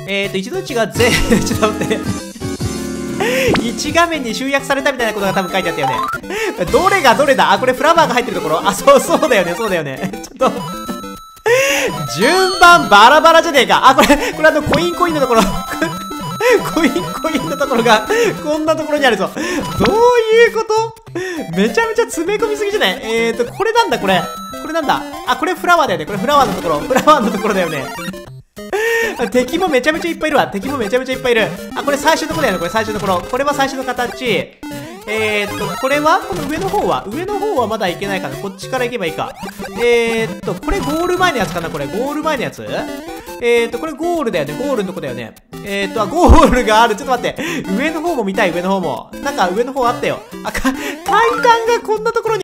一度違うちょっと待って。1画面に集約されたみたいなことが多分書いてあったよね。どれがどれだ？あ、これフラワーが入ってるところ？あ、そうだよね、そうだよね。ちょっと順番バラバラじゃねえか。あ、これコインのところ。コインのところが、こんなところにあるぞ。どういうこと？めちゃめちゃ詰め込みすぎじゃない？これなんだ、これなんだ。あ、これフラワーだよね。これフラワーのところだよね。敵もめちゃめちゃいっぱいいるわ。あ、これ最初のところだよね。これ最初のところ。これは最初の形。これはこの上の方はまだいけないかな。こっちから行けばいいか。これゴール前のやつかな。これゴール前のやつ？これゴールだよね。ゴールのとこだよね。ゴールがある。ちょっと待って。上の方も見たい、上の方も。なんか上の方あったよ。あ、階段がこんなところに